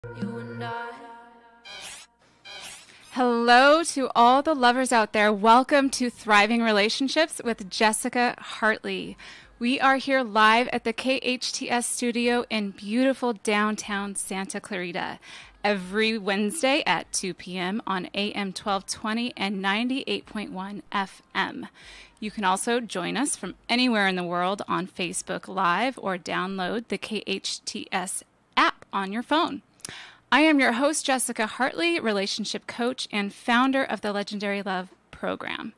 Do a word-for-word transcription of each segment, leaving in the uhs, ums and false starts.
You and I. Hello to all the lovers out there. Welcome to Thriving Relationships with Jessica Hartley. We are here live at the K H T S studio in beautiful downtown Santa Clarita every Wednesday at two p.m. on A M twelve twenty and ninety-eight point one F M. You can also join us from anywhere in the world on Facebook Live or download the K H T S app on your phone. I am your host, Jessica Hartley, relationship coach and founder of the Legendary Love program.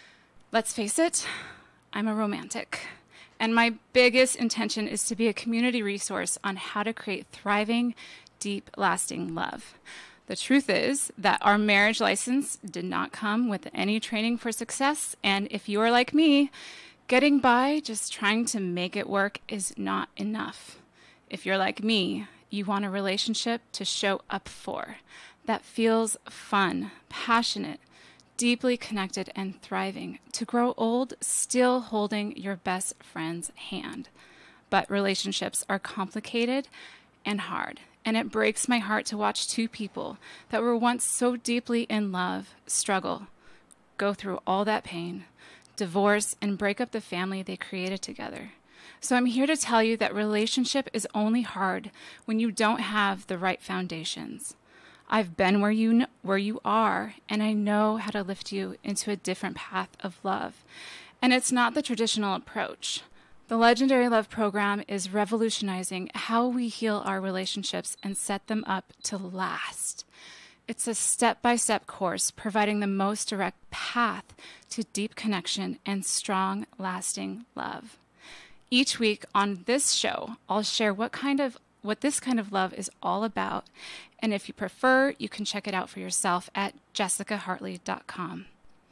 Let's face it, I'm a romantic, and my biggest intention is to be a community resource on how to create thriving, deep, lasting love. The truth is that our marriage license did not come with any training for success, and if you are like me, getting by just trying to make it work is not enough. If you're like me, you want a relationship to show up for that feels fun, passionate, deeply connected, and thriving, to grow old still holding your best friend's hand. But relationships are complicated and hard, and it breaks my heart to watch two people that were once so deeply in love struggle, go through all that pain, divorce, and break up the family they created together. So I'm here to tell you that relationship is only hard when you don't have the right foundations. I've been where you kn- where you are, and I know how to lift you into a different path of love. And it's not the traditional approach. The Legendary Love program is revolutionizing how we heal our relationships and set them up to last. It's a step-by-step course providing the most direct path to deep connection and strong, lasting love. Each week on this show, I'll share what kind of what this kind of love is all about, and if you prefer, you can check it out for yourself at jessica hartley dot com.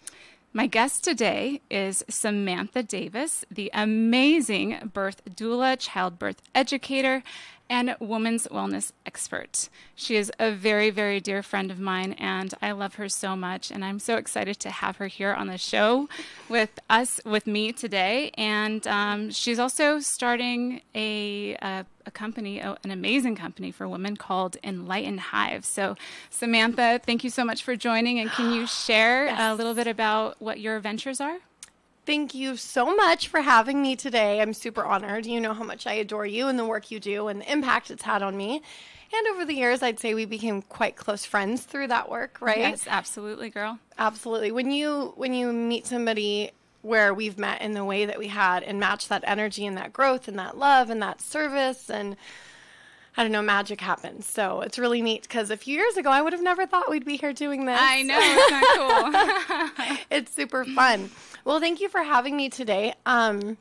My guest today is Samantha Davis, the amazing birth doula, childbirth educator, and women's wellness expert. She is a very, very dear friend of mine, and I love her so much, and I'm so excited to have her here on the show with us, with me today. And um, she's also starting a, a, a company, an amazing company for women called Enlighten Hive. So Samantha, thank you so much for joining, and can you share Yes. a little bit about what your ventures are? Thank you so much for having me today. I'm super honored. You know how much I adore you and the work you do and the impact it's had on me. And over the years, I'd say we became quite close friends through that work, right? Yes, absolutely, girl. Absolutely. When you when you meet somebody where we've met in the way that we had and match that energy and that growth and that love and that service, and I don't know, magic happens. So it's really neat, because a few years ago, I would have never thought we'd be here doing this. I know, isn't that cool? It's super fun. Well, thank you for having me today. Um,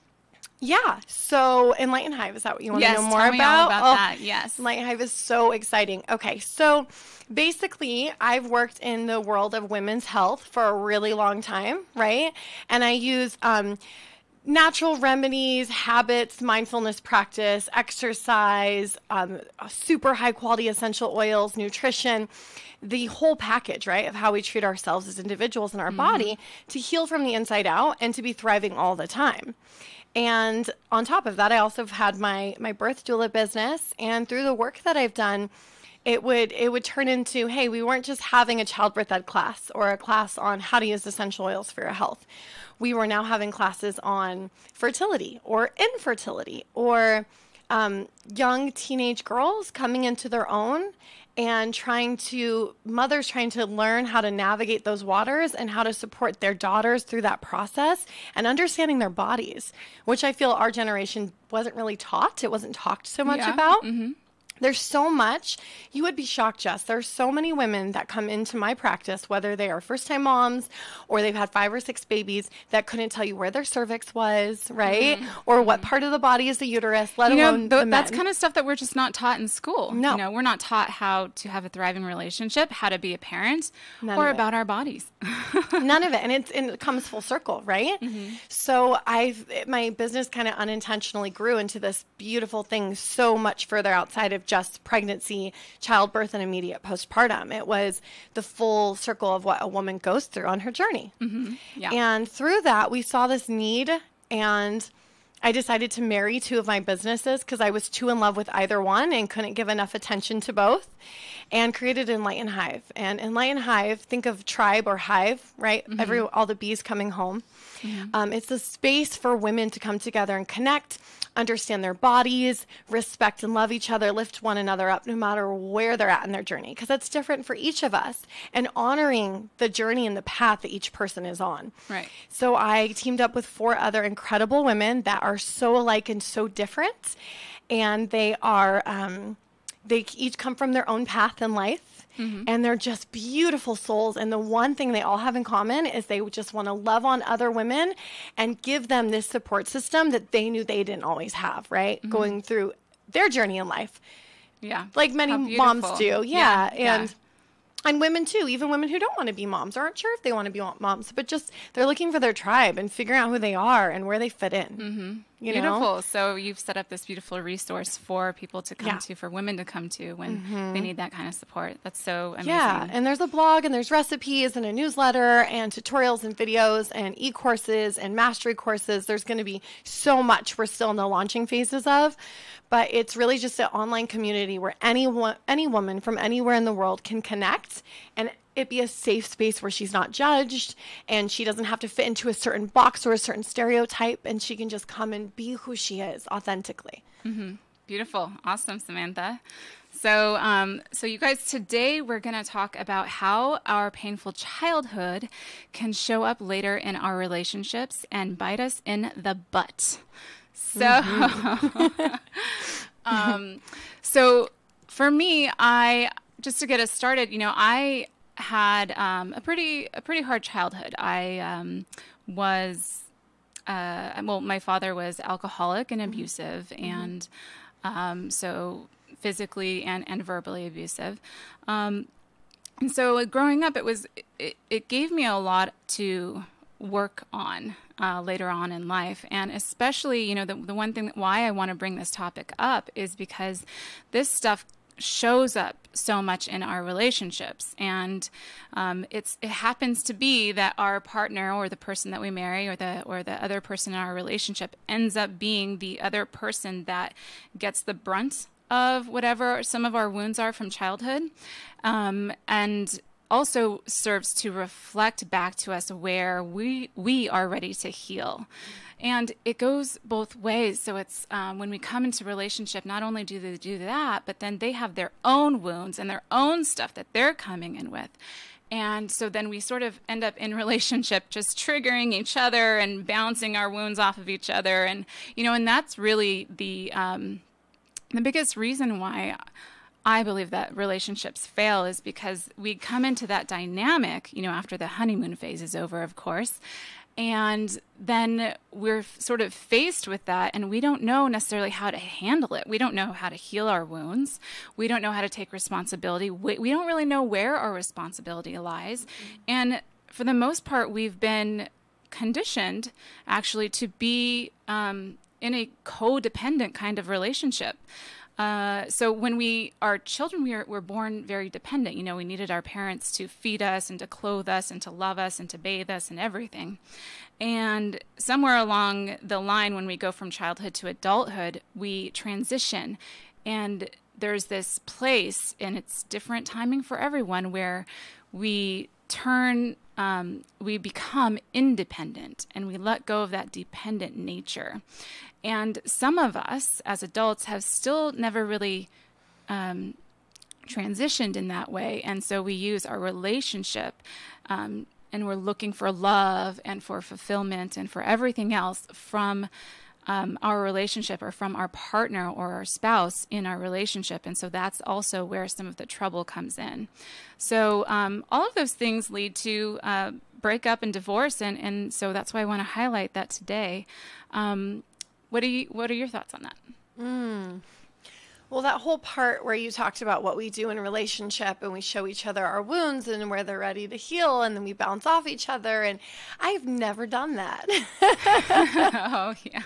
yeah, so Enlighten Hive, is that what you want Yes, to know more tell me about? all about Oh, that, yes. Enlighten Hive is so exciting. Okay, so basically, I've worked in the world of women's health for a really long time, right? And I use um, natural remedies, habits, mindfulness practice, exercise, um, super high quality essential oils, nutrition, the whole package, right, of how we treat ourselves as individuals in our mm-hmm. body to heal from the inside out and to be thriving all the time. And on top of that, I also have had my, my birth doula business, and through the work that I've done, it would it would turn into, hey, we weren't just having a childbirth ed class or a class on how to use essential oils for your health. We were now having classes on fertility or infertility, or um, young teenage girls coming into their own and trying to, mothers trying to learn how to navigate those waters and how to support their daughters through that process and understanding their bodies, which I feel our generation wasn't really taught. It wasn't talked so much Yeah. about. Mm-hmm. There's so much. You would be shocked, Jess. There's so many women that come into my practice, whether they are first-time moms or they've had five or six babies, that couldn't tell you where their cervix was, right? Mm-hmm. Or what part of the body is the uterus, let You know, alone th- the men. that's kind of stuff that we're just not taught in school. No. You know, we're not taught how to have a thriving relationship, how to be a parent, None or of it. about our bodies. None of it. And, it's, and it comes full circle, right? Mm-hmm. So I've my business kind of unintentionally grew into this beautiful thing so much further outside of just pregnancy, childbirth, and immediate postpartum. It was the full circle of what a woman goes through on her journey. Mm-hmm. Yeah. And through that, we saw this need, and I decided to marry two of my businesses because I was too in love with either one and couldn't give enough attention to both, and created Enlighten Hive. And Enlighten Hive, think of tribe or hive, right? Mm-hmm. Every all the bees coming home. Mm-hmm. Um, it's a space for women to come together and connect, understand their bodies, respect and love each other, lift one another up no matter where they're at in their journey, because that's different for each of us, and honoring the journey and the path that each person is on. Right. So I teamed up with four other incredible women that are so alike and so different, and they are um, they each come from their own path in life. Mm-hmm. And they're just beautiful souls. And the one thing they all have in common is they just want to love on other women and give them this support system that they knew they didn't always have, right? Mm-hmm. Going through their journey in life. Yeah. Like many moms do. Yeah. yeah. And yeah. and women too, even women who don't want to be moms, aren't sure if they want to be moms, but just they're looking for their tribe and figuring out who they are and where they fit in. Mm-hmm. You beautiful. know? So you've set up this beautiful resource for people to come yeah. to, for women to come to when mm-hmm. they need that kind of support. That's so amazing. Yeah, and there's a blog and there's recipes and a newsletter and tutorials and videos and e-courses and mastery courses. There's going to be so much we're still in the launching phases of, but it's really just an online community where any, wo- any woman from anywhere in the world can connect, and it be a safe space where she's not judged and she doesn't have to fit into a certain box or a certain stereotype, and she can just come and be who she is authentically. Mm-hmm. Beautiful. Awesome, Samantha. So, um, so you guys, today we're going to talk about how our painful childhood can show up later in our relationships and bite us in the butt. So, mm-hmm. um, so for me, I, just to get us started, you know, I had um, a pretty a pretty hard childhood. I um, was uh, well, my father was alcoholic and abusive, mm-hmm. and um, so physically and, and verbally abusive. Um, and so growing up, it was it, it gave me a lot to work on uh, later on in life, and especially, you know, the the one thing that why I want to bring this topic up is because this stuff shows up so much in our relationships, and um, it's it happens to be that our partner or the person that we marry or the or the other person in our relationship ends up being the other person that gets the brunt of whatever some of our wounds are from childhood, um, and also serves to reflect back to us where we we are ready to heal. And it goes both ways. So it's um, when we come into relationship, not only do they do that, but then they have their own wounds and their own stuff that they're coming in with. And so then we sort of end up in relationship just triggering each other and bouncing our wounds off of each other. And, you know, and that's really the um, the biggest reason why I believe that relationships fail is because we come into that dynamic, you know, after the honeymoon phase is over, of course. And then we're sort of faced with that, and we don't know necessarily how to handle it. We don't know how to heal our wounds. We don't know how to take responsibility. We, we don't really know where our responsibility lies. Mm-hmm. And for the most part, we've been conditioned actually to be um, in a codependent kind of relationship. Uh, so when we are children, we are, we're born very dependent. You know, we needed our parents to feed us and to clothe us and to love us and to bathe us and everything. And somewhere along the line, when we go from childhood to adulthood, we transition. And there's this place, and it's different timing for everyone, where we turn, um, we become independent and we let go of that dependent nature. And some of us as adults have still never really um, transitioned in that way. And so we use our relationship um, and we're looking for love and for fulfillment and for everything else from um, our relationship or from our partner or our spouse in our relationship. And so that's also where some of the trouble comes in. So um, all of those things lead to uh, breakup and divorce. And, and so that's why I want to highlight that today. Um, What are you, what are your thoughts on that? Mm. Well, that whole part where you talked about what we do in a relationship and we show each other our wounds and where they're ready to heal, and then we bounce off each other. And I've never done that. Oh, yeah.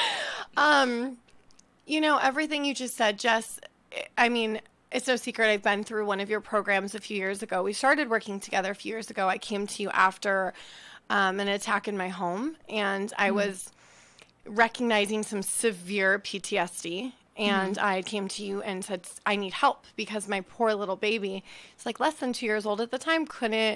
Um, you know, everything you just said, Jess, I mean, it's no secret. I've been through one of your programs a few years ago. We started working together a few years ago. I came to you after um, an attack in my home, and I mm. was... recognizing some severe P T S D. And mm-hmm. I came to you and said, I need help because my poor little baby, it's like less than two years old at the time, couldn't,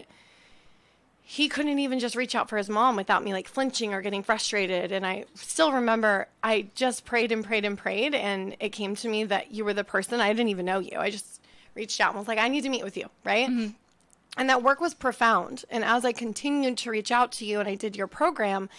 he couldn't even just reach out for his mom without me like flinching or getting frustrated. And I still remember I just prayed and prayed and prayed. And it came to me that you were the person. I didn't even know you. I just reached out and was like, I need to meet with you. Right. Mm-hmm. And that work was profound. And as I continued to reach out to you and I did your program,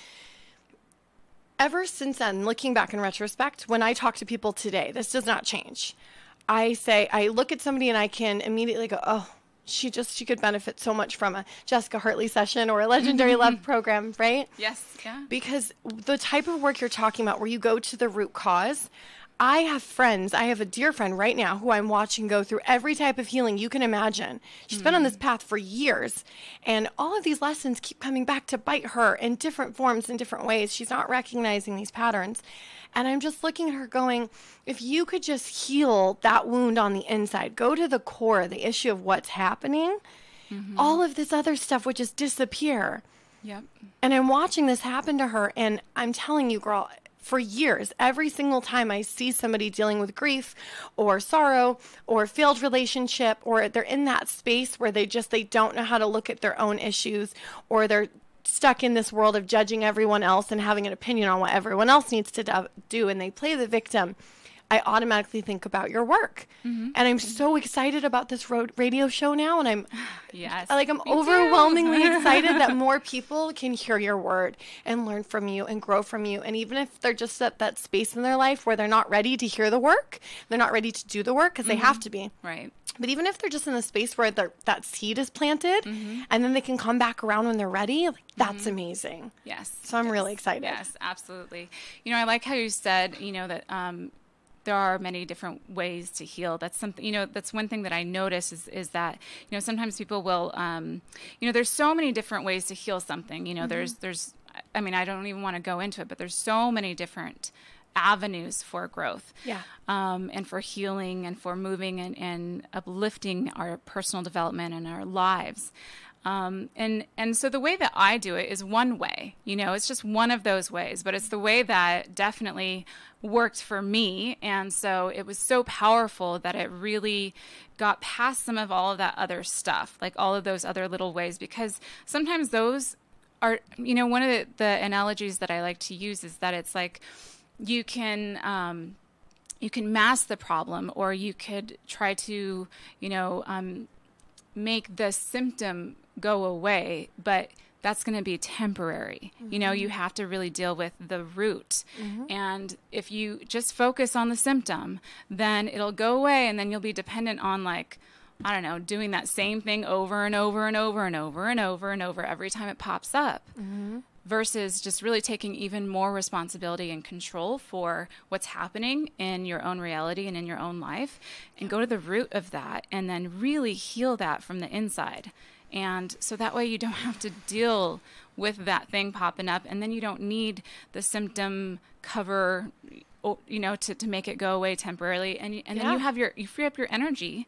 ever since then, looking back in retrospect, when I talk to people today, this does not change. I say, I look at somebody and I can immediately go, oh, she just, she could benefit so much from a Jessica Hartley session or a Legendary Love program, right? Yes, yeah. Because the type of work you're talking about where you go to the root cause, I have friends, I have a dear friend right now who I'm watching go through every type of healing you can imagine. She's mm. been on this path for years, and all of these lessons keep coming back to bite her in different forms, in different ways. She's not recognizing these patterns. And I'm just looking at her going, if you could just heal that wound on the inside, go to the core, the issue of what's happening, mm-hmm. all of this other stuff would just disappear. Yep. And I'm watching this happen to her, and I'm telling you, girl, for years, every single time I see somebody dealing with grief or sorrow or failed relationship, or they're in that space where they just, they don't know how to look at their own issues, or they're stuck in this world of judging everyone else and having an opinion on what everyone else needs to do, and they play the victim, I automatically think about your work. Mm-hmm. And I'm so excited about this ro- radio show now. And I'm yes, like, I'm overwhelmingly excited that more people can hear your word and learn from you and grow from you. And even if they're just at that space in their life where they're not ready to hear the work, they're not ready to do the work because mm-hmm. they have to be. Right. But even if they're just in the space where that seed is planted mm-hmm. and then they can come back around when they're ready, like, that's mm-hmm. amazing. Yes. So I'm yes. really excited. Yes, absolutely. You know, I like how you said, you know, that, um, there are many different ways to heal. That's something, you know, that's one thing that I notice is, is that, you know, sometimes people will, um, you know, there's so many different ways to heal something, you know, mm-hmm. there's, there's, I mean, I don't even want to go into it, but there's so many different avenues for growth, yeah, um, and for healing and for moving and, and uplifting our personal development and our lives. Um, and, and so the way that I do it is one way, you know, it's just one of those ways, but it's the way that definitely worked for me. And so it was so powerful that it really got past some of all of that other stuff, like all of those other little ways, because sometimes those are, you know, one of the, the analogies that I like to use is that it's like, you can, um, you can mask the problem, or you could try to, you know, um, make the symptom go away, but that's going to be temporary. Mm-hmm. You know, you have to really deal with the root. Mm-hmm. And if you just focus on the symptom, then it'll go away, and then you'll be dependent on, like, I don't know, doing that same thing over and over and over and over and over and over every time it pops up. Mm-hmm. Versus just really taking even more responsibility and control for what's happening in your own reality and in your own life, and go to the root of that and then really heal that from the inside. And so that way you don't have to deal with that thing popping up, and then you don't need the symptom cover, you know, to, to make it go away temporarily. And, and yeah. then you have your, you free up your energy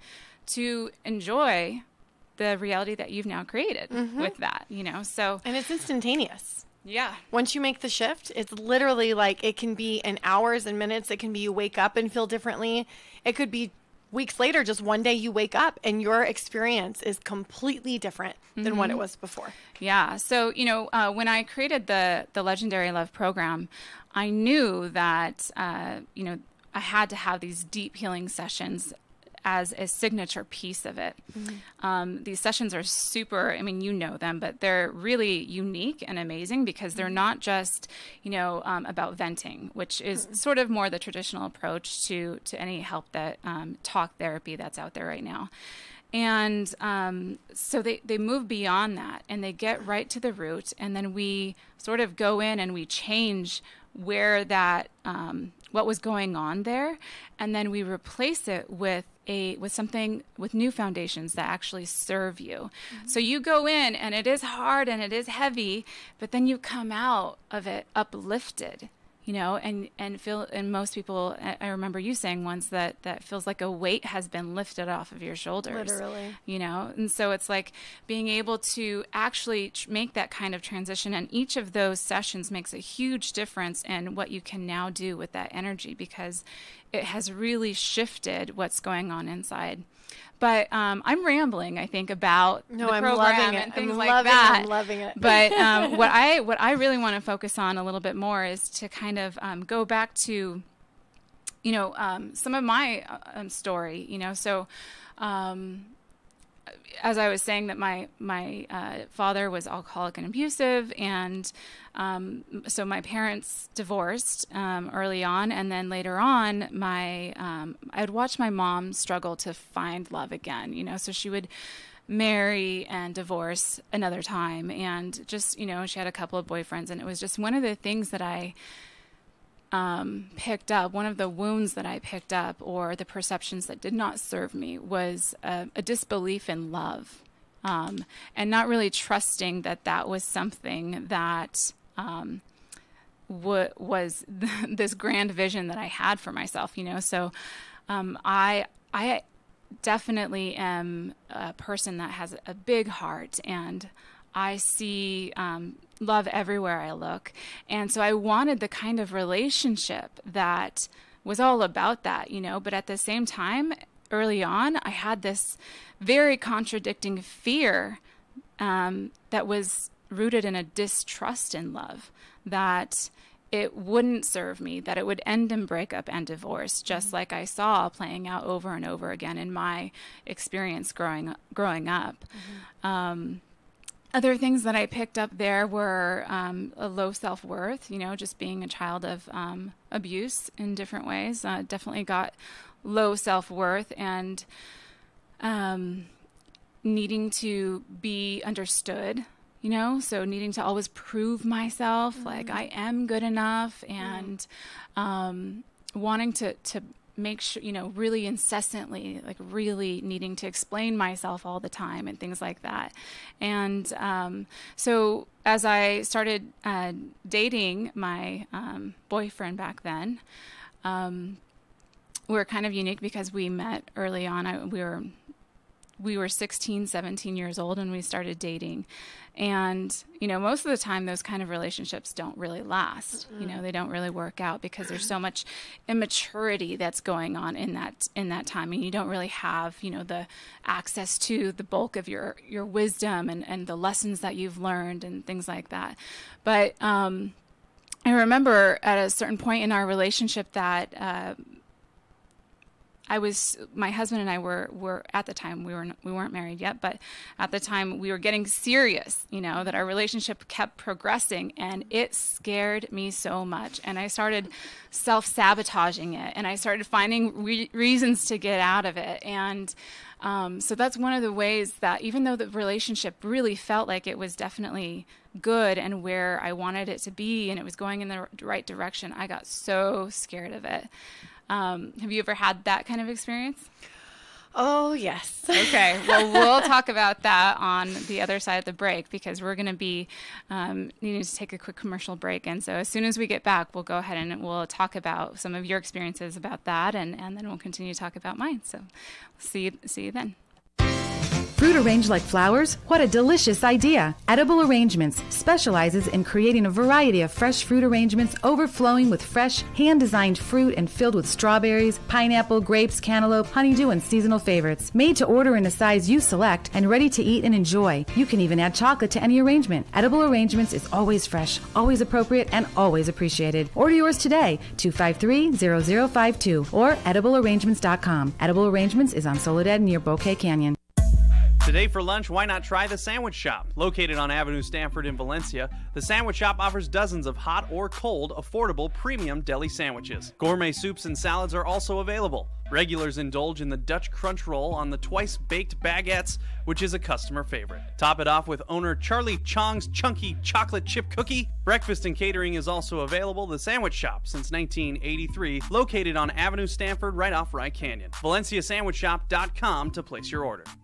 to enjoy the reality that you've now created mm-hmm. with that, you know, so. And it's instantaneous. Yeah. Once you make the shift, it's literally like, it can be in hours and minutes. It can be you wake up and feel differently. It could be weeks later, just one day you wake up and your experience is completely different than mm-hmm. what it was before. Yeah. So, you know, uh, when I created the, the Legendary Love program, I knew that, uh, you know, I had to have these deep healing sessions as a signature piece of it. Mm-hmm. Um, these sessions are super, I mean, you know them, but they're really unique and amazing because they're not just, you know, um, about venting, which is mm-hmm. sort of more the traditional approach to, to any help that um, talk therapy that's out there right now. And um, so they, they move beyond that, and they get right to the root, and then we sort of go in and we change where that, um, what was going on there, and then we replace it with a with something with new foundations that actually serve you. Mm-hmm. So you go in and it is hard and it is heavy, but then you come out of it uplifted. you know, and, and feel, and most people, I remember you saying once that, that feels like a weight has been lifted off of your shoulders. Literally. You know, and so it's like being able to actually tr- make that kind of transition. And each of those sessions makes a huge difference in what you can now do with that energy, because it has really shifted what's going on inside. But um, I'm rambling, I think, about no, the I'm program loving it. and things I'm like loving that. It. I'm loving it. But um, what I what I really want to focus on a little bit more is to kind of um, go back to, you know, um, some of my um, story. You know, so um, as I was saying, that my my uh, father was alcoholic and abusive, and um, so my parents divorced um, early on, and then later on, my um, I'd watch my mom struggle to find love again. You know, so she would marry and divorce another time, and just, you know, she had a couple of boyfriends, and it was just one of the things that I um, picked up, one of the wounds that I picked up, or the perceptions that did not serve me, was a, a disbelief in love, um, and not really trusting that that was something that um, w- was th- this grand vision that I had for myself, you know. So um, I I definitely am a person that has a big heart, and I see um, love everywhere I look. And so I wanted the kind of relationship that was all about that, you know, but at the same time, early on, I had this very contradicting fear um, that was rooted in a distrust in love, that it wouldn't serve me, that it would end in breakup and divorce, just mm-hmm. like I saw playing out over and over again in my experience growing growing up. Mm-hmm. Um, other things that I picked up there were um, a low self-worth, you know, just being a child of um, abuse in different ways. Uh, definitely got low self-worth, and um, needing to be understood, you know, so needing to always prove myself, mm-hmm. like I am good enough, and mm-hmm. um, wanting to, to make sure, you know, really incessantly, like really needing to explain myself all the time and things like that. And um, so as I started uh, dating my um, boyfriend back then, um, we were kind of unique because we met early on. I, we were we were sixteen, seventeen years old when we started dating. And, you know, most of the time those kind of relationships don't really last. Mm-hmm. You know, they don't really work out because there's so much immaturity that's going on in that in that time. And you don't really have, you know, the access to the bulk of your, your wisdom and, and the lessons that you've learned and things like that. But um, I remember at a certain point in our relationship that uh, I was, my husband and I were, were at the time, we, were, we weren't married yet, but at the time we were getting serious, you know, that our relationship kept progressing, and it scared me so much. And I started self-sabotaging it, and I started finding re- reasons to get out of it. And um, so that's one of the ways that, even though the relationship really felt like it was definitely good and where I wanted it to be, and it was going in the right direction, I got so scared of it. Um, have you ever had that kind of experience? Oh, yes. Okay. Well, we'll talk about that on the other side of the break, because we're going to be um, needing to take a quick commercial break. And so as soon as we get back, we'll go ahead and we'll talk about some of your experiences about that, and, and then we'll continue to talk about mine. So see you, see you then. Fruit arranged like flowers? What a delicious idea! Edible Arrangements specializes in creating a variety of fresh fruit arrangements overflowing with fresh, hand-designed fruit and filled with strawberries, pineapple, grapes, cantaloupe, honeydew, and seasonal favorites. Made to order in a size you select and ready to eat and enjoy. You can even add chocolate to any arrangement. Edible Arrangements is always fresh, always appropriate, and always appreciated. Order yours today, two five three, zero zero five two, or edible arrangements dot com. Edible Arrangements is on Soledad near Bouquet Canyon. Today for lunch, why not try the Sandwich Shop? Located on Avenue Stanford in Valencia, the Sandwich Shop offers dozens of hot or cold, affordable, premium deli sandwiches. Gourmet soups and salads are also available. Regulars indulge in the Dutch Crunch Roll on the twice-baked baguettes, which is a customer favorite. Top it off with owner Charlie Chong's Chunky Chocolate Chip Cookie. Breakfast and catering is also available. The Sandwich Shop, since nineteen eighty-three, located on Avenue Stanford right off Rye Canyon. Valencia Sandwich Shop dot com to place your order.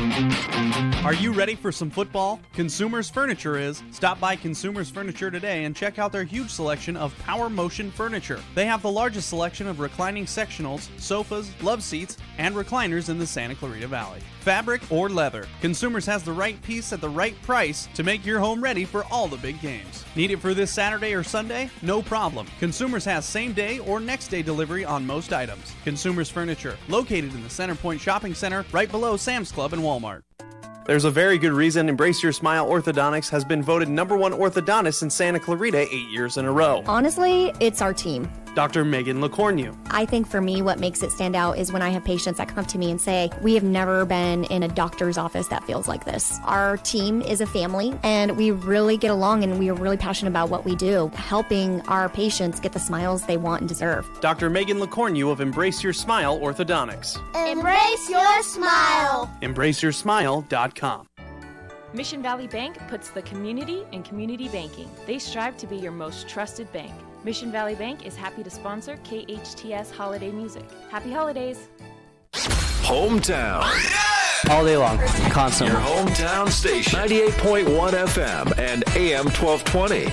Are you ready for some football? Consumers Furniture is. Stop by Consumers Furniture today and check out their huge selection of Power Motion furniture. They have the largest selection of reclining sectionals, sofas, love seats, and recliners in the Santa Clarita Valley. Fabric or leather, Consumers has the right piece at the right price to make your home ready for all the big games. Need it for this Saturday or Sunday? No problem. Consumers has same day or next day delivery on most items. Consumers Furniture, located in the Center Point Shopping Center, right below Sam's Club and Walmart. There's a very good reason Embrace Your Smile Orthodontics has been voted number one orthodontist in Santa Clarita eight years in a row. Honestly, it's our team. Doctor Megan LaCornu. I think for me, what makes it stand out is when I have patients that come up to me and say, we have never been in a doctor's office that feels like this. Our team is a family, and we really get along, and we are really passionate about what we do, helping our patients get the smiles they want and deserve. Doctor Megan LaCornu of Embrace Your Smile Orthodontics. Embrace your smile. embrace your smile dot com. Mission Valley Bank puts the community in community banking. They strive to be your most trusted bank. Mission Valley Bank is happy to sponsor K H T S Holiday Music. Happy holidays. Hometown. All day long, constantly. Your hometown station. ninety-eight point one F M and A M twelve twenty.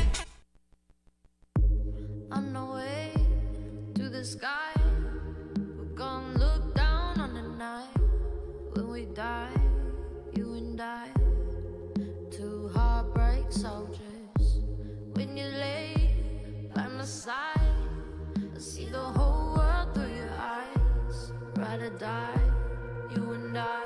On the way to the sky, we're gonna look down on the night when we die, you and I. Two heartbreak soldiers. When you lay by my side, I see the whole world through your eyes. Ride or die, you and I.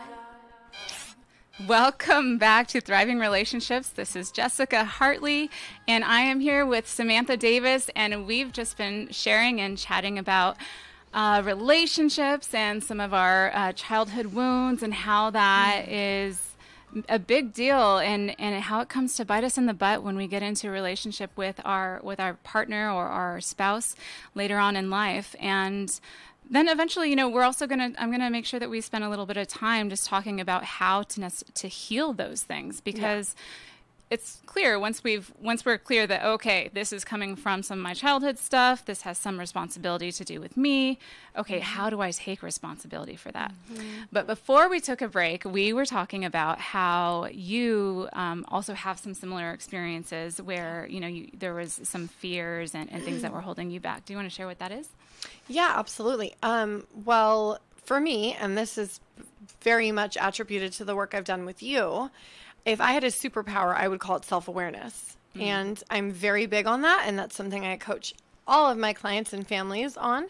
Welcome back to Thriving Relationships. This is Jessica Hartley, and I am here with Samantha Davis, and we've just been sharing and chatting about uh, relationships and some of our uh, childhood wounds and how that is a big deal, and, and how it comes to bite us in the butt when we get into a relationship with our with our partner or our spouse later on in life. And then eventually, you know, we're also going to, I'm going to make sure that we spend a little bit of time just talking about how to to heal those things, because yeah. It's clear once we've once we're clear that, okay, this is coming from some of my childhood stuff. This has some responsibility to do with me. Okay, mm-hmm. How do I take responsibility for that? Mm-hmm. But before we took a break, we were talking about how you um, also have some similar experiences where, you know, you, there was some fears and, and things that were holding you back. Do you want to share what that is? Yeah, absolutely. Um, well, for me, and this is very much attributed to the work I've done with you, if I had a superpower, I would call it self-awareness. Mm-hmm. And I'm very big on that, and that's something I coach all of my clients and families on.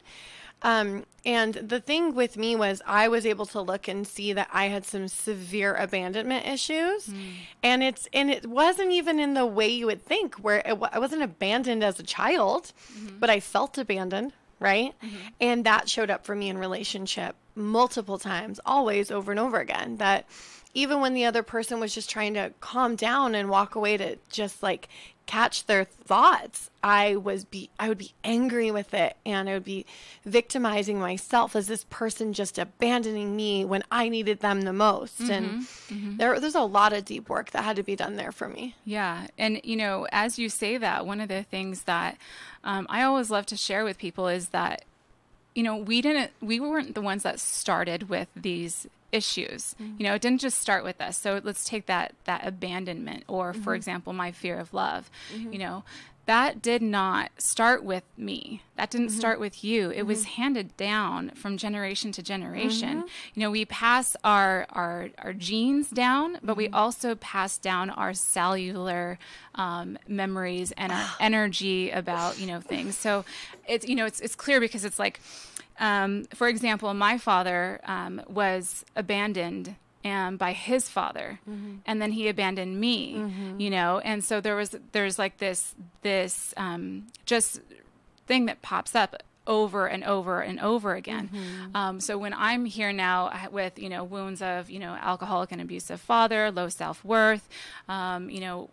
Um, and the thing with me was I was able to look and see that I had some severe abandonment issues. Mm. And it's and it wasn't even in the way you would think, where it, I wasn't abandoned as a child, mm-hmm. but I felt abandoned, right? Mm-hmm. And that showed up for me in relationship multiple times, always over and over again, that even when the other person was just trying to calm down and walk away to just like catch their thoughts, I was be I would be angry with it, and I would be victimizing myself as this person just abandoning me when I needed them the most. Mm-hmm. And mm-hmm. there there's a lot of deep work that had to be done there for me. Yeah. And you know, as you say that, one of the things that um, I always love to share with people is that, you know, we didn't we weren't the ones that started with these issues. Mm-hmm. You know, it didn't just start with us. So let's take that that abandonment, or mm-hmm. for example, my fear of love. Mm-hmm. You know, that did not start with me. That didn't mm-hmm. start with you. It mm-hmm. was handed down from generation to generation. Mm-hmm. You know, we pass our our, our genes down, but mm-hmm. we also pass down our cellular um, memories and our energy about, you know, things. So it's, you know, it's it's clear because it's like, Um, for example, my father um, was abandoned um, by his father, mm-hmm. and then he abandoned me. Mm-hmm. You know, and so there was there's like this this um, just thing that pops up over and over and over again. Mm-hmm. Um, so when I'm here now with, you know, wounds of, you know, alcoholic and abusive father, low self-worth, um, you know,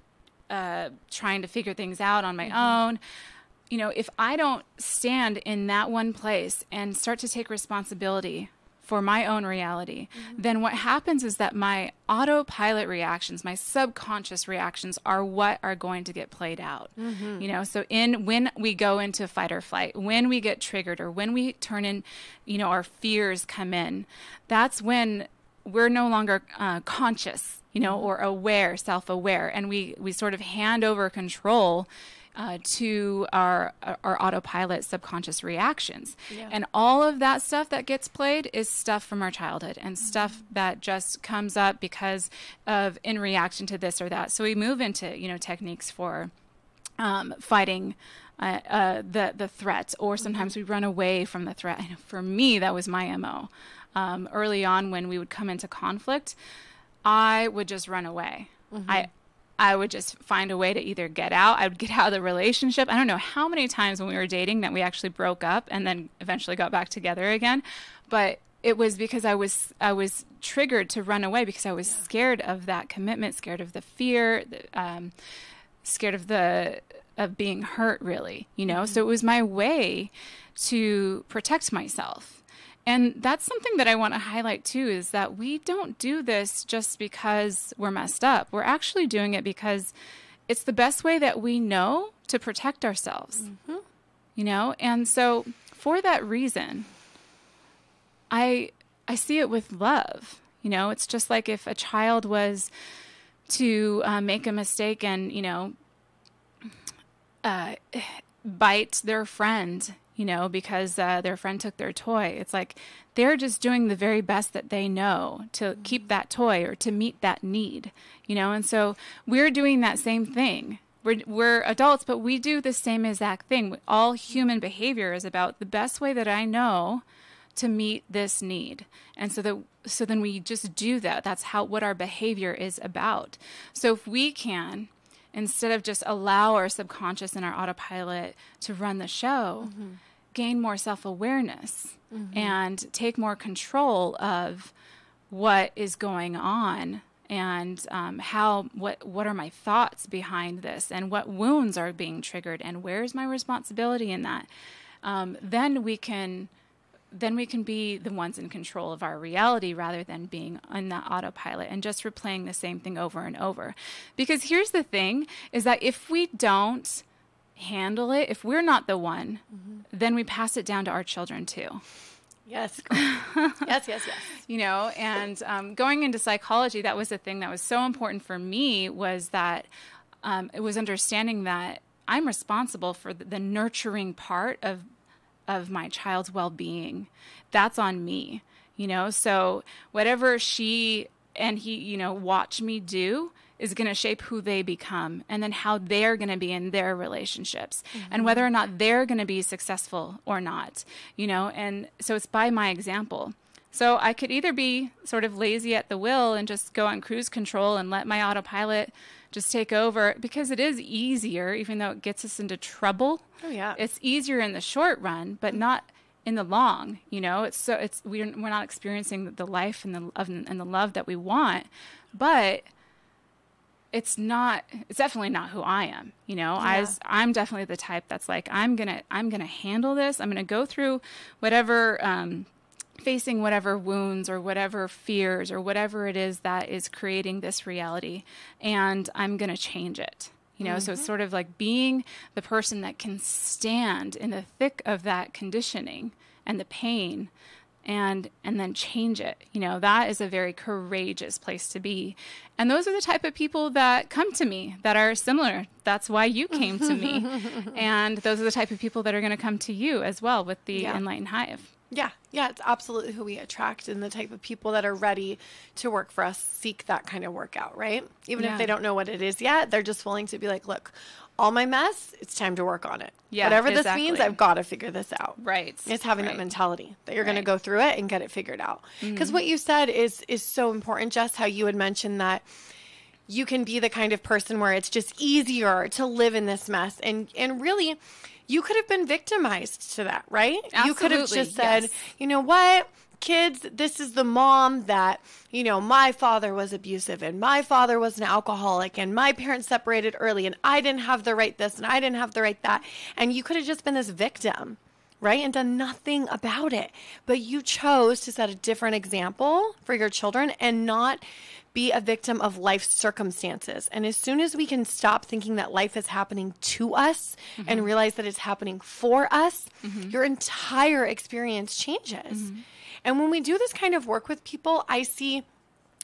uh, trying to figure things out on my mm-hmm. own. You know, if I don't stand in that one place and start to take responsibility for my own reality, mm-hmm. then what happens is that my autopilot reactions, my subconscious reactions are what are going to get played out. Mm-hmm. You know, so in when we go into fight or flight, when we get triggered, or when we turn in, you know, our fears come in, that's when we're no longer uh, conscious, you know, or aware, self-aware, and we, we sort of hand over control Uh, to our our autopilot subconscious reactions. Yeah. And all of that stuff that gets played is stuff from our childhood and mm-hmm. stuff that just comes up because of in reaction to this or that. So we move into, you know, techniques for um, fighting uh, uh, the, the threat, or sometimes mm-hmm. we run away from the threat. And for me, that was my M O. Um, early on when we would come into conflict, I would just run away. Mm-hmm. I I would just find a way to either get out. I would get out of the relationship. I don't know how many times when we were dating that we actually broke up and then eventually got back together again. But it was because I was I was triggered to run away because I was scared of that commitment, scared of the fear, um, scared of the of being hurt, really. You know, mm-hmm. So it was my way to protect myself. And that's something that I want to highlight, too, is that we don't do this just because we're messed up. We're actually doing it because it's the best way that we know to protect ourselves, mm-hmm. you know? And so for that reason, I I see it with love. You know, it's just like if a child was to uh, make a mistake and, you know, uh, bite their friend, you know, because uh, their friend took their toy. It's like they're just doing the very best that they know to mm-hmm. keep that toy or to meet that need, you know. And so we're doing that same thing. We're, we're adults, but we do the same exact thing. All human behavior is about the best way that I know to meet this need. And so that so then we just do that. That's how what our behavior is about. So if we can, instead of just allow our subconscious and our autopilot to run the show, mm-hmm. gain more self-awareness mm-hmm. and take more control of what is going on and um, how what what are my thoughts behind this and what wounds are being triggered and where's my responsibility in that, um, then we can then we can be the ones in control of our reality rather than being on that autopilot and just replaying the same thing over and over. Because here's the thing, is that if we don't handle it, if we're not the one, mm-hmm. then we pass it down to our children too. Yes. yes, yes, yes. You know, and um, going into psychology, that was the thing that was so important for me, was that um, it was understanding that I'm responsible for the, the nurturing part of of my child's well-being. That's on me, you know? So whatever she and he, you know, watch me do is going to shape who they become and then how they're going to be in their relationships mm-hmm. and whether or not they're going to be successful or not, you know? And so it's by my example. So I could either be sort of lazy at the wheel and just go on cruise control and let my autopilot just take over, because it is easier, even though it gets us into trouble. Oh yeah, it's easier in the short run, but not in the long. You know, it's so it's we're we're not experiencing the life and the of, and the love that we want, but it's not. It's definitely not who I am. You know, yeah. I was, I'm definitely the type that's like I'm gonna I'm gonna handle this. I'm gonna go through whatever. Um, facing whatever wounds or whatever fears or whatever it is that is creating this reality, and I'm going to change it. You know, mm-hmm. so it's sort of like being the person that can stand in the thick of that conditioning and the pain and and then change it. You know, that is a very courageous place to be. And those are the type of people that come to me that are similar. That's why you came to me. And those are the type of people that are going to come to you as well with the yeah. Enlightened Hive. Yeah, yeah, it's absolutely who we attract, and the type of people that are ready to work for us seek that kind of work out, right? Even yeah. if they don't know what it is yet, they're just willing to be like, look, all my mess, it's time to work on it. Yeah, whatever exactly. this means, I've got to figure this out. Right. It's having right. that mentality that you're right. going to go through it and get it figured out. Because Mm-hmm. what you said is is so important, Jess, how you had mentioned that you can be the kind of person where it's just easier to live in this mess. And and really, you could have been victimized to that, right? Absolutely. You could have just said, yes. you know what, kids, this is the mom that, you know, my father was abusive and my father was an alcoholic and my parents separated early and I didn't have the right this and I didn't have the right that. And you could have just been this victim, right? And done nothing about it. But you chose to set a different example for your children and not be a victim of life's circumstances. And as soon as we can stop thinking that life is happening to us mm-hmm. and realize that it's happening for us, mm-hmm. your entire experience changes. Mm-hmm. And when we do this kind of work with people, I see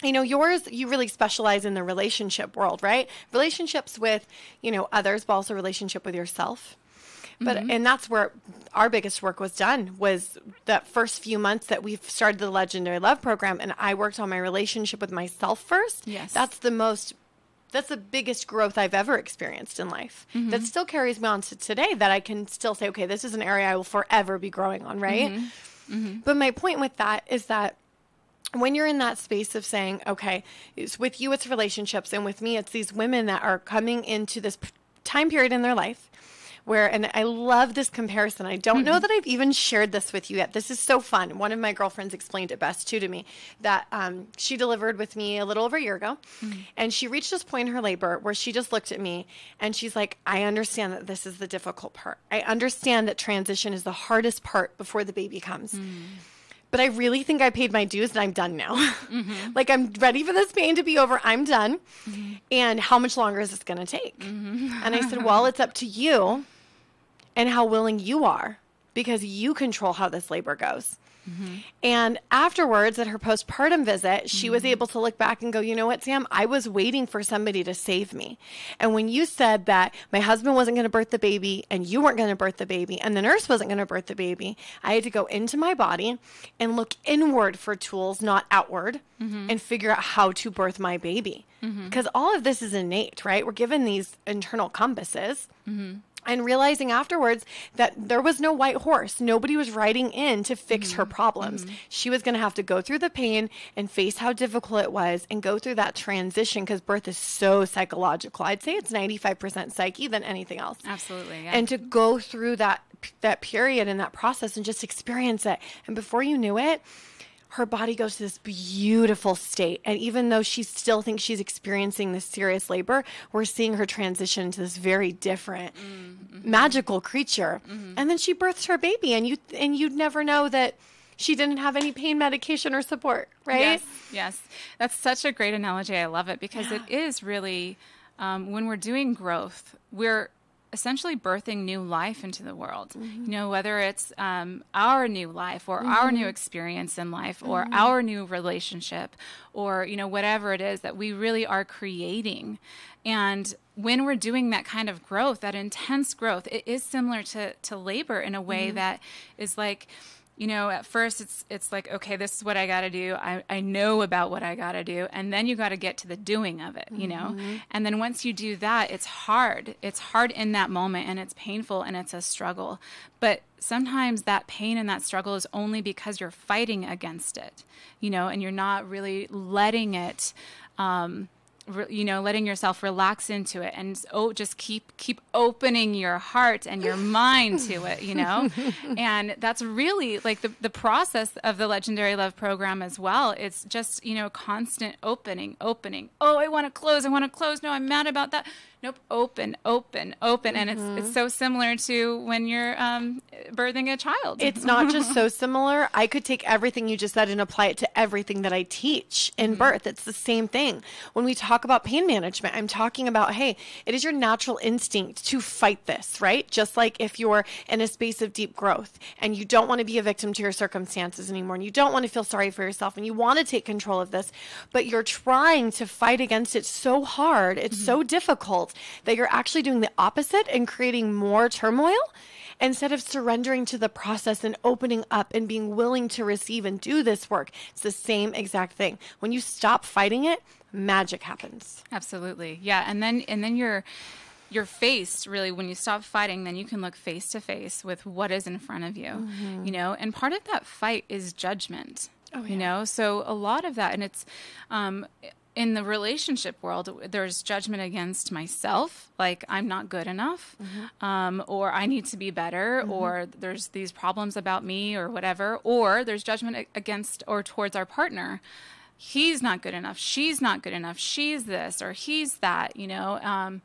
you know, yours, you really specialize in the relationship world, right? Relationships with, you know, others, but also relationship with yourself. But, mm-hmm. and that's where our biggest work was done, was that first few months that we've started the Legendary Love program. And I worked on my relationship with myself first. Yes. That's the most, that's the biggest growth I've ever experienced in life. Mm-hmm. That still carries me on to today, that I can still say, okay, this is an area I will forever be growing on, right? Mm-hmm. Mm-hmm. But my point with that is that when you're in that space of saying, okay, it's with you, it's relationships, and with me, it's these women that are coming into this time period in their life where, and I love this comparison. I don't mm-hmm. know that I've even shared this with you yet. This is so fun. One of my girlfriends explained it best too to me, that um, she delivered with me a little over a year ago, mm-hmm. and she reached this point in her labor where she just looked at me and she's like, I understand that this is the difficult part. I understand that transition is the hardest part before the baby comes. Mm-hmm. But I really think I paid my dues and I'm done now. Mm-hmm. Like, I'm ready for this pain to be over. I'm done. Mm-hmm. And how much longer is this going to take? Mm-hmm. And I said, well, it's up to you and how willing you are, because you control how this labor goes. Mm-hmm. And afterwards, at her postpartum visit, she mm-hmm. was able to look back and go, you know what, Sam, I was waiting for somebody to save me. And when you said that my husband wasn't going to birth the baby and you weren't going to birth the baby and the nurse wasn't going to birth the baby, I had to go into my body and look inward for tools, not outward, mm-hmm. and figure out how to birth my baby. Because mm-hmm. all of this is innate, right? We're given these internal compasses. Mm-hmm. And realizing afterwards that there was no white horse. Nobody was riding in to fix mm-hmm. her problems. Mm-hmm. She was going to have to go through the pain and face how difficult it was and go through that transition, because birth is so psychological. I'd say it's ninety-five percent psyche than anything else. Absolutely, yeah. And to go through that that period and that process and just experience it. And before you knew it, her body goes to this beautiful state. And even though she still thinks she's experiencing this serious labor, we're seeing her transition to this very different, mm-hmm. magical creature. Mm-hmm. And then she births her baby, and you and you'd never know that she didn't have any pain medication or support, right? Yes, yes. That's such a great analogy. I love it, because yeah. it is really, um, when we're doing growth, we're essentially birthing new life into the world. Mm-hmm. You know, whether it's um, our new life or mm-hmm. our new experience in life or mm-hmm. our new relationship or, you know, whatever it is that we really are creating. And when we're doing that kind of growth, that intense growth, it is similar to, to labor in a way mm-hmm. that is like, you know, at first it's it's like, okay, this is what I got to do. I, I know about what I got to do. And then you got to get to the doing of it, you know. Mm-hmm. And then once you do that, it's hard. It's hard in that moment, and it's painful, and it's a struggle. But sometimes that pain and that struggle is only because you're fighting against it, you know, and you're not really letting it, um, you know, letting yourself relax into it, and oh, just keep keep opening your heart and your mind to it, you know. And that's really like the the process of the Legendary Love program as well. It's just, you know, constant opening, opening. Oh, I want to close. I want to close. No, I'm mad about that. Nope. Open, open, open. Mm-hmm. And it's it's so similar to when you're um, birthing a child. It's not just so similar. I could take everything you just said and apply it to everything that I teach in mm-hmm. birth. It's the same thing. When we talk about pain management, I'm talking about, hey, it is your natural instinct to fight this, right? Just like if you're in a space of deep growth and you don't want to be a victim to your circumstances anymore, and you don't want to feel sorry for yourself, and you want to take control of this, but you're trying to fight against it so hard, it's mm-hmm. so difficult, that you're actually doing the opposite and creating more turmoil instead of surrendering to the process and opening up and being willing to receive and do this work. It's the same exact thing. When you stop fighting it, magic happens. Absolutely. Yeah. And then, and then you're, you're faced really, when you stop fighting, then you can look face to face with what is in front of you, mm-hmm. you know, and part of that fight is judgment, oh, yeah. you know? So a lot of that, and it's, um, in the relationship world, there's judgment against myself, like I'm not good enough, mm-hmm. um, or I need to be better, mm-hmm. or there's these problems about me or whatever, or there's judgment against or towards our partner. He's not good enough. She's not good enough. She's this or he's that, you know, um,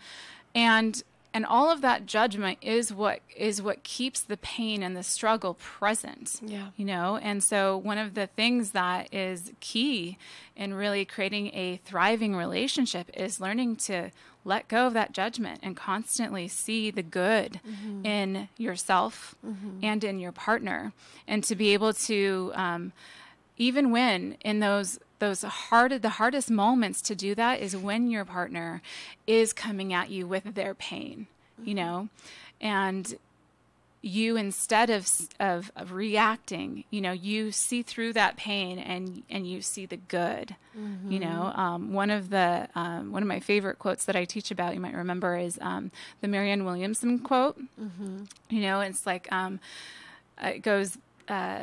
and and all of that judgment is what is what keeps the pain and the struggle present, yeah. you know? And so one of the things that is key in really creating a thriving relationship is learning to let go of that judgment and constantly see the good mm-hmm. in yourself mm-hmm. and in your partner. And to be able to, um, even when in those those hard, the hardest moments to do that is when your partner is coming at you with their pain, you know, and you, instead of, of, of reacting, you know, you see through that pain and, and you see the good, mm-hmm. you know. Um, one of the, um, one of my favorite quotes that I teach about, you might remember, is um, the Marianne Williamson quote. Mm-hmm. You know, it's like, um, it goes, uh,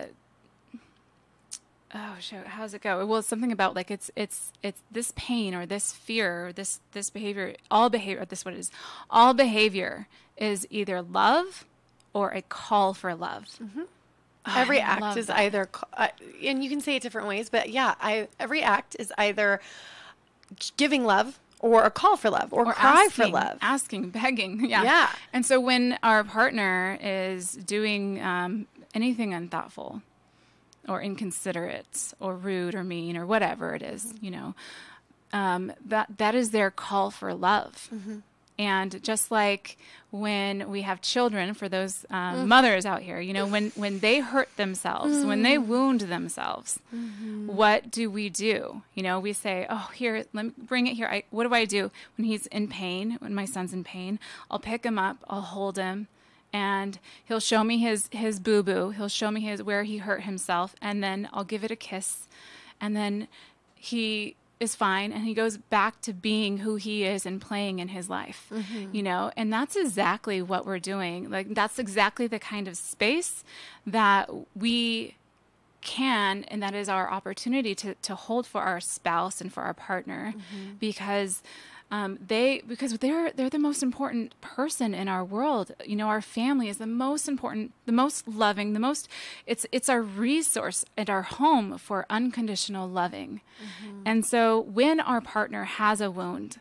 oh, shoot, how does it go? Well, it's something about like, it's, it's, it's this pain or this fear, or this, this behavior, all behavior, this is what it is. All behavior is either love or a call for love. Mm-hmm. Oh, every I act is that. either, uh, and you can say it different ways, but yeah, I, every act is either giving love or a call for love or, or cry asking, for love. Asking, begging. Yeah. Yeah. And so when our partner is doing um, anything unthoughtful or inconsiderate or rude or mean or whatever it is, you know, um, that that is their call for love. Mm-hmm. And just like when we have children, for those um, mm. mothers out here, you know, when, when they hurt themselves, mm. when they wound themselves, mm-hmm. what do we do? You know, we say, oh, here, let me bring it here. I, what do I do when he's in pain, when my son's in pain? I'll pick him up, I'll hold him, and he'll show me his, his boo-boo. He'll show me his where he hurt himself, and then I'll give it a kiss. And then he is fine, and he goes back to being who he is and playing in his life, mm-hmm. you know, and that's exactly what we're doing. Like, that's exactly the kind of space that we can, and that is our opportunity to, to hold for our spouse and for our partner, mm-hmm. because um, they, because they're, they're the most important person in our world. You know, our family is the most important, the most loving, the most, it's, it's our resource and our home for unconditional loving. Mm-hmm. And so when our partner has a wound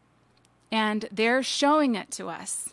and they're showing it to us,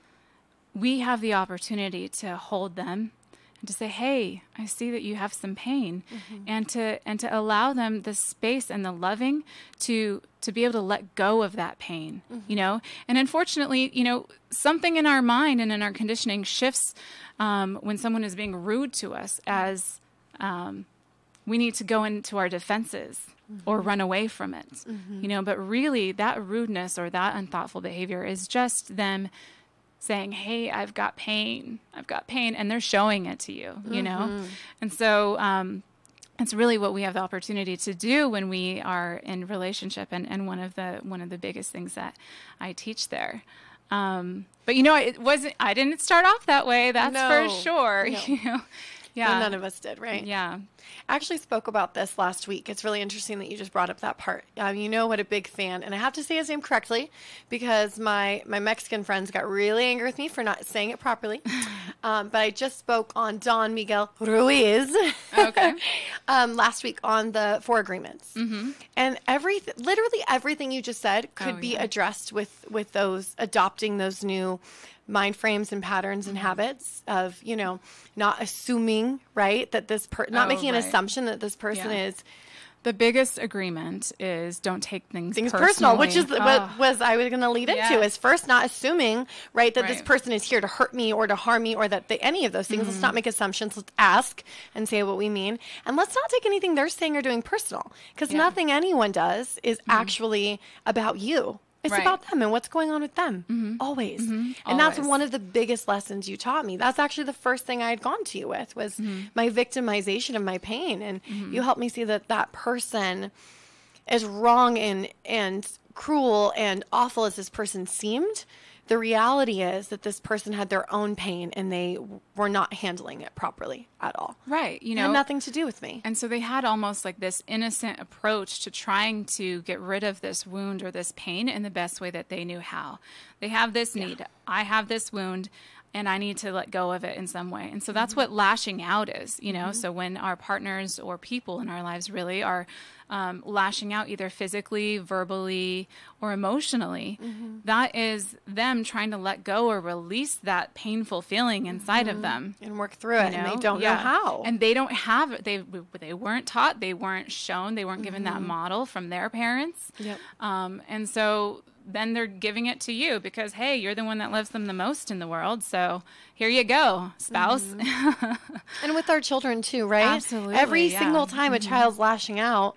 we have the opportunity to hold them and to say, hey, I see that you have some pain, mm-hmm. and to and to allow them the space and the loving to to be able to let go of that pain, mm-hmm. you know. And unfortunately, you know, something in our mind and in our conditioning shifts um, when someone is being rude to us, as um, we need to go into our defenses mm-hmm. or run away from it, mm-hmm. you know. But really, that rudeness or that unthoughtful behavior is just them saying, hey, I've got pain, I've got pain, and they're showing it to you, you mm-hmm. know? And so um, it's really what we have the opportunity to do when we are in relationship, and, and one of the one of the biggest things that I teach there. Um, but, you know, it wasn't, I didn't start off that way, that's no. for sure. No. You know? Yeah. Well, none of us did, right? Yeah. I actually spoke about this last week. It's really interesting that you just brought up that part. Um, you know what a big fan, and I have to say his name correctly because my, my Mexican friends got really angry with me for not saying it properly. Um, but I just spoke on Don Miguel Ruiz okay. um, last week on the Four Agreements. Mm-hmm. And every, literally everything you just said could oh, be yeah. addressed with, with those, adopting those new mind frames and patterns and habits of, you know, not assuming, right, that this per not oh, making an right. assumption that this person yeah. is. The biggest agreement is don't take things, things personally. personal, which is oh. what was I was going to lead yes. into is first not assuming, right, that right. this person is here to hurt me or to harm me or that they, any of those things. Mm-hmm. Let's not make assumptions. Let's ask and say what we mean. And let's not take anything they're saying or doing personal, because yeah. nothing anyone does is mm-hmm. actually about you. It's right. about them and what's going on with them, mm-hmm. always. Mm-hmm. And always. That's one of the biggest lessons you taught me. That's actually the first thing I had gone to you with was mm-hmm. my victimization of my pain. And mm-hmm. you helped me see that that person, as wrong and, and cruel and awful as this person seemed, the reality is that this person had their own pain and they were not handling it properly at all. Right. You know, it had nothing to do with me. And so they had almost like this innocent approach to trying to get rid of this wound or this pain in the best way that they knew how. They have this need. Yeah. I have this wound and I need to let go of it in some way. And so that's mm-hmm. what lashing out is, you know. Mm-hmm. So when our partners or people in our lives really are um, lashing out either physically, verbally, or emotionally, mm-hmm. that is them trying to let go or release that painful feeling inside mm-hmm. of them. And work through it, you know? And they don't yeah. know how. And they don't have it. They, they weren't taught, they weren't shown, they weren't given mm-hmm. that model from their parents. Yep. Um, and so then they're giving it to you because, hey, you're the one that loves them the most in the world. So here you go, spouse. Mm-hmm. And with our children too, right? Absolutely. Every yeah. single time mm-hmm. a child's lashing out,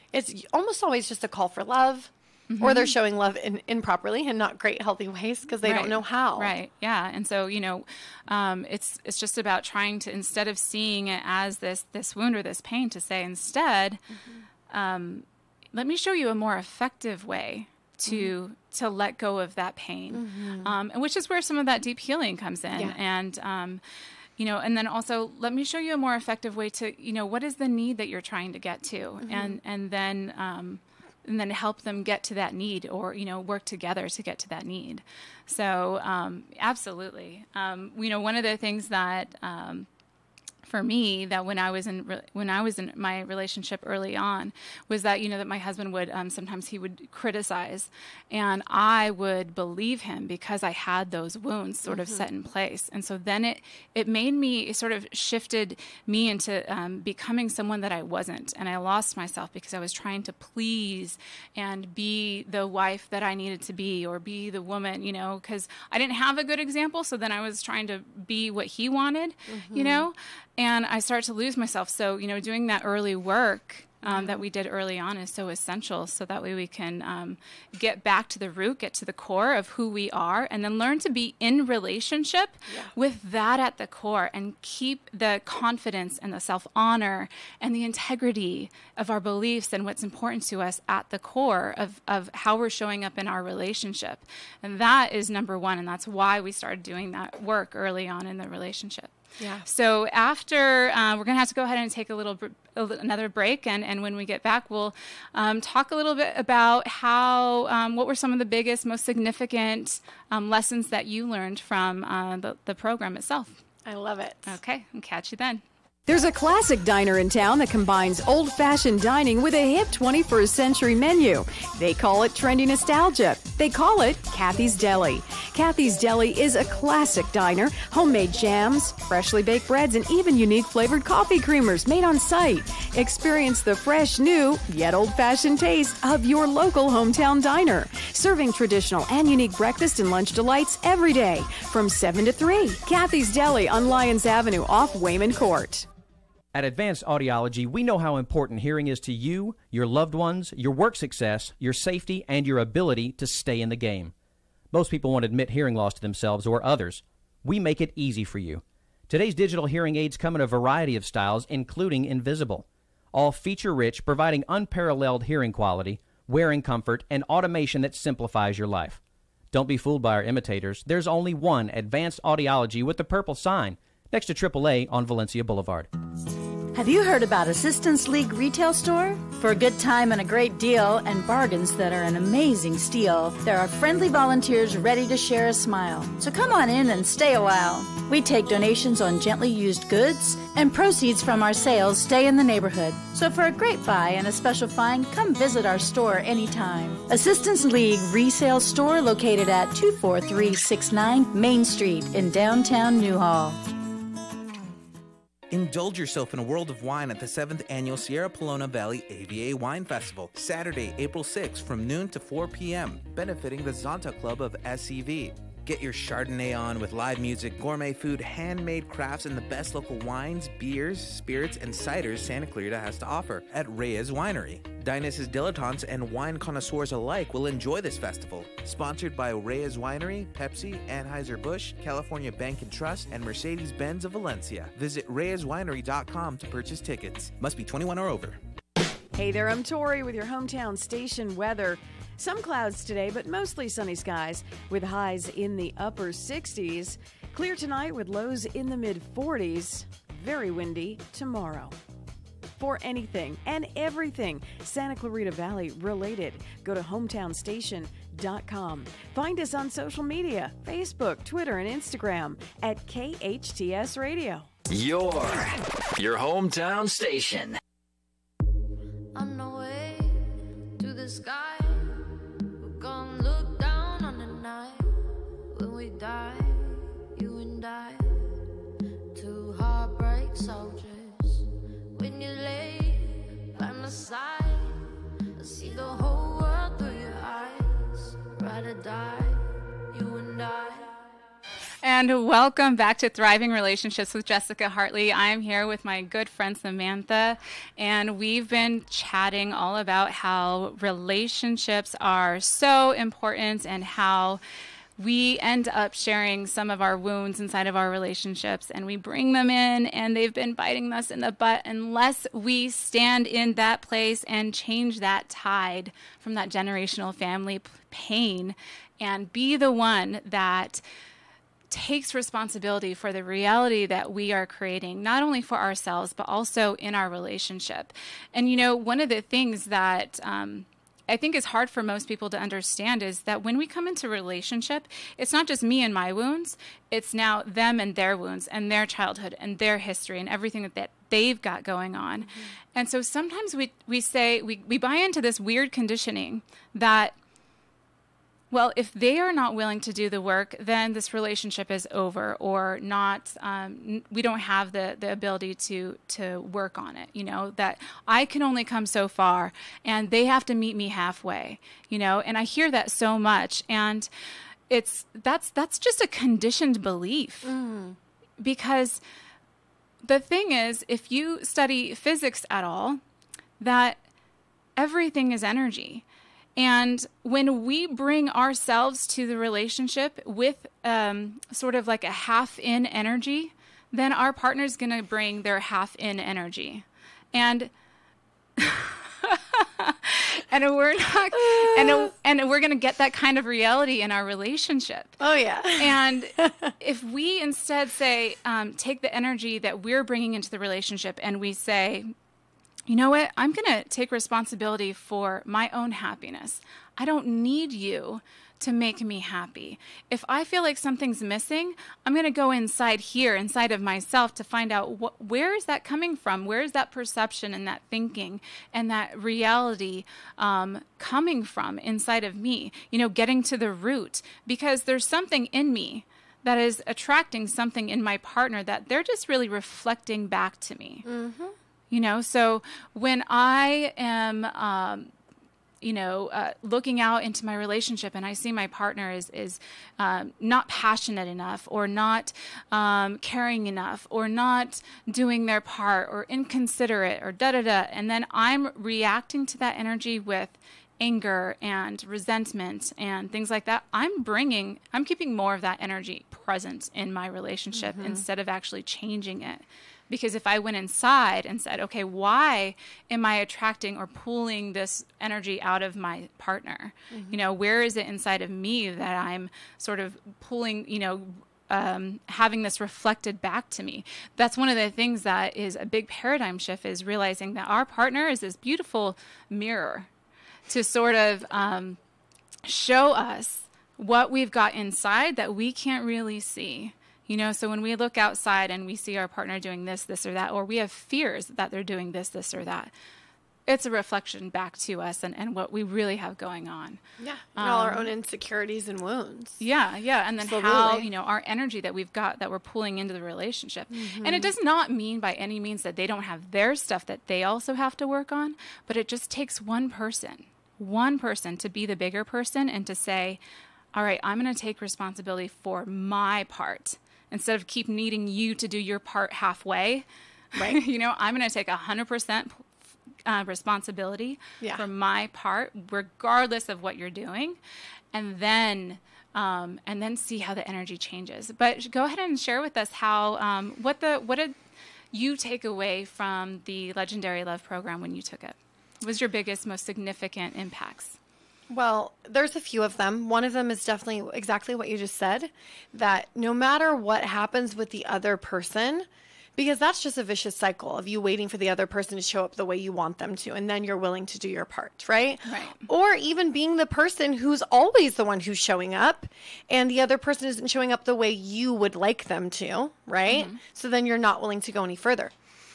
it's almost always just a call for love. Mm-hmm. Or they're showing love in, improperly and not great, healthy ways because they right. don't know how. Right. Yeah. And so, you know, um, it's it's just about trying to, instead of seeing it as this this wound or this pain, to say instead, mm-hmm. um, let me show you a more effective way to mm-hmm. to let go of that pain, mm-hmm. um, and which is where some of that deep healing comes in. Yeah. And um, you know, and then also let me show you a more effective way to, you know, what is the need that you're trying to get to, mm-hmm. and and then. Um, and then help them get to that need, or, you know, work together to get to that need. So, um, absolutely. Um, you know, one of the things that, um, for me, that when I was in re- when I was in my relationship early on, was that, you know, that my husband would um, sometimes he would criticize, and I would believe him because I had those wounds sort of mm-hmm. set in place. And so then it it made me, it sort of shifted me into um, becoming someone that I wasn't, and I lost myself because I was trying to please and be the wife that I needed to be, or be the woman, you know, because I didn't have a good example. So then I was trying to be what he wanted, mm-hmm. you know. And I start to lose myself. So, you know, doing that early work um, that we did early on is so essential. So that way we can um, get back to the root, get to the core of who we are, and then learn to be in relationship yeah. with that at the core, and keep the confidence and the self-honor and the integrity of our beliefs and what's important to us at the core of, of how we're showing up in our relationship. And that is number one. And that's why we started doing that work early on in the relationship. Yeah. So after, uh, we're going to have to go ahead and take a little, br- another break. And, and when we get back, we'll um, talk a little bit about how, um, what were some of the biggest, most significant um, lessons that you learned from uh, the, the program itself. I love it. Okay. I'll catch you then. There's a classic diner in town that combines old-fashioned dining with a hip twenty-first century menu. They call it trendy nostalgia. They call it Kathy's Deli. Kathy's Deli is a classic diner. Homemade jams, freshly baked breads, and even unique flavored coffee creamers made on site. Experience the fresh, new, yet old-fashioned taste of your local hometown diner. Serving traditional and unique breakfast and lunch delights every day from seven to three. Kathy's Deli on Lyons Avenue off Wayman Court. At Advanced Audiology, we know how important hearing is to you, your loved ones, your work success, your safety, and your ability to stay in the game. Most people won't admit hearing loss to themselves or others. We make it easy for you. Today's digital hearing aids come in a variety of styles, including invisible. All feature-rich, providing unparalleled hearing quality, wearing comfort, and automation that simplifies your life. Don't be fooled by our imitators. There's only one Advanced Audiology with the purple sign, next to triple A on Valencia Boulevard. Have you heard about Assistance League Retail Store? For a good time and a great deal and bargains that are an amazing steal, there are friendly volunteers ready to share a smile. So come on in and stay a while. We take donations on gently used goods, and proceeds from our sales stay in the neighborhood. So for a great buy and a special find, come visit our store anytime. Assistance League Resale Store located at two four three six nine Main Street in downtown Newhall. Indulge yourself in a world of wine at the seventh Annual Sierra Pelona Valley A V A Wine Festival, Saturday, April sixth from noon to four p.m., benefiting the Zonta Club of S E V. Get your Chardonnay on with live music, gourmet food, handmade crafts, and the best local wines, beers, spirits, and ciders Santa Clarita has to offer at Reyes Winery. Dionysus dilettantes and wine connoisseurs alike will enjoy this festival. Sponsored by Reyes Winery, Pepsi, Anheuser-Busch, California Bank and Trust, and Mercedes-Benz of Valencia. Visit reyes winery dot com to purchase tickets. Must be twenty-one or over. Hey there, I'm Tori with your hometown station weather. Some clouds today, but mostly sunny skies with highs in the upper sixties. Clear tonight with lows in the mid forties. Very windy tomorrow. For anything and everything Santa Clarita Valley related, go to hometown station dot com. Find us on social media, Facebook, Twitter, and Instagram at K H T S Radio. Your, your hometown station. On the way to the sky. Gonna look down on the night when we die, you and I, two heartbreak soldiers. When you lay by my side, I see the whole world through your eyes. Ride or die, you and I. And and welcome back to Thriving Relationships with Jessica Hartley. I'm here with my good friend Samantha, and we've been chatting all about how relationships are so important and how we end up sharing some of our wounds inside of our relationships, and we bring them in, and they've been biting us in the butt unless we stand in that place and change that tide from that generational family pain and be the one that takes responsibility for the reality that we are creating, not only for ourselves, but also in our relationship. And, you know, one of the things that um, I think is hard for most people to understand is that when we come into a relationship, it's not just me and my wounds, it's now them and their wounds and their childhood and their history and everything that, that they've got going on. Mm-hmm. And so sometimes we, we say, we, we buy into this weird conditioning that, well, if they are not willing to do the work, then this relationship is over, or not. Um, we don't have the, the ability to to work on it. You know, that I can only come so far, and they have to meet me halfway. You know, and I hear that so much, and it's that's that's just a conditioned belief, mm. because the thing is, if you study physics at all, that everything is energy. And when we bring ourselves to the relationship with um, sort of like a half-in energy, then our partner's going to bring their half-in energy. And and we're not and and we're going to get that kind of reality in our relationship. Oh, yeah. And if we instead say, um, take the energy that we're bringing into the relationship and we say, you know what? I'm going to take responsibility for my own happiness. I don't need you to make me happy. If I feel like something's missing, I'm going to go inside here, inside of myself, to find out what, where is that coming from? Where is that perception and that thinking and that reality um, coming from inside of me? You know, getting to the root, because there's something in me that is attracting something in my partner that they're just really reflecting back to me. Mm-hmm. You know, so when I am, um, you know, uh, looking out into my relationship and I see my partner is, is um, not passionate enough, or not um, caring enough, or not doing their part, or inconsiderate, or da-da-da, and then I'm reacting to that energy with anger and resentment and things like that, I'm bringing, I'm keeping more of that energy present in my relationship mm-hmm. instead of actually changing it. Because if I went inside and said, okay, why am I attracting or pulling this energy out of my partner? Mm-hmm. You know, where is it inside of me that I'm sort of pulling, you know, um, having this reflected back to me? That's one of the things that is a big paradigm shift, is realizing that our partner is this beautiful mirror to sort of um, show us what we've got inside that we can't really see. You know, so when we look outside and we see our partner doing this, this, or that, or we have fears that they're doing this, this, or that, it's a reflection back to us and, and what we really have going on. Yeah, and um, all our own insecurities and wounds. Yeah, yeah, and then Absolutely. how, you know, our energy that we've got that we're pulling into the relationship. Mm-hmm. And it does not mean by any means that they don't have their stuff that they also have to work on, but it just takes one person, one person to be the bigger person and to say, all right, I'm going to take responsibility for my part. Instead of keep needing you to do your part halfway, right? You know, I'm going to take one hundred percent uh, responsibility yeah. for my part, regardless of what you're doing, and then um, and then see how the energy changes. But go ahead and share with us how um, what the what did you take away from the Legendary Love program when you took it? What was your biggest, most significant impacts? Well, there's a few of them. One of them is definitely exactly what you just said, that no matter what happens with the other person, because that's just a vicious cycle of you waiting for the other person to show up the way you want them to, and then you're willing to do your part, right? Right. Or even being the person who's always the one who's showing up, and the other person isn't showing up the way you would like them to, right? Mm-hmm. So then you're not willing to go any further.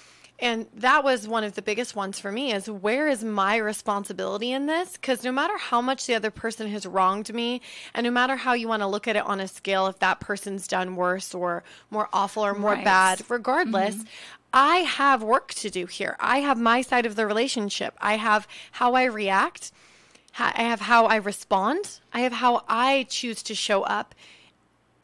And that was one of the biggest ones for me, is where is my responsibility in this? Because no matter how much the other person has wronged me, and no matter how you want to look at it on a scale, if that person's done worse or more awful or more right. bad, regardless, mm-hmm. I have work to do here. I have my side of the relationship. I have how I react. I have how I respond. I have how I choose to show up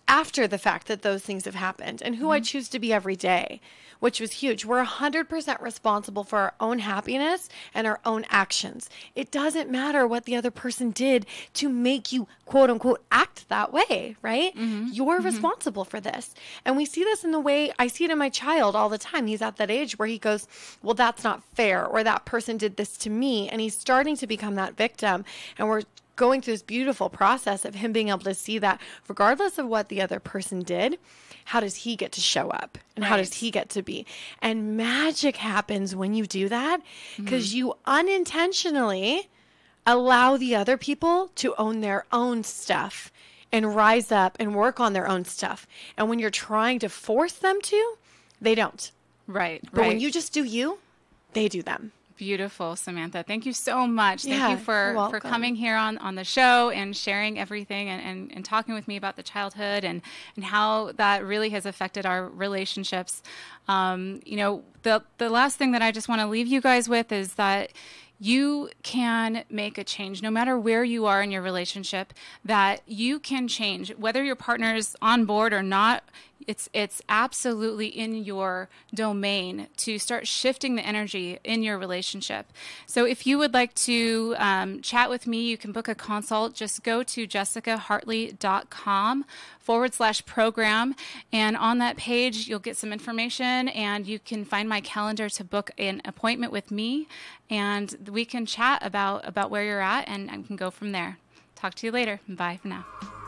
after the fact that those things have happened, and who mm-hmm. I choose to be every day, which was huge. We're one hundred percent responsible for our own happiness and our own actions. It doesn't matter what the other person did to make you, quote unquote, act that way, right? Mm-hmm. You're mm-hmm. responsible for this. And we see this in the way, I see it in my child all the time. He's at that age where he goes, well, that's not fair, or that person did this to me. And he's starting to become that victim. And we're going through this beautiful process of him being able to see that regardless of what the other person did, how does he get to show up and right. how does he get to be? And magic happens when you do that because mm-hmm. you unintentionally allow the other people to own their own stuff and rise up and work on their own stuff. And when you're trying to force them to, they don't. Right. But right. when you just do you, they do them. Beautiful, Samantha. Thank you so much. Thank yeah, you for, for coming here on, on the show and sharing everything and, and, and talking with me about the childhood and, and how that really has affected our relationships. Um, you know, the, the last thing that I just want to leave you guys with is that you can make a change no matter where you are in your relationship, that you can change whether your partner is on board or not. It's it's absolutely in your domain to start shifting the energy in your relationship. So if you would like to um, chat with me, you can book a consult. Just go to jessicahartley.com forward slash program. And on that page, you'll get some information and you can find my calendar to book an appointment with me. And we can chat about, about where you're at and I can go from there. Talk to you later. Bye for now.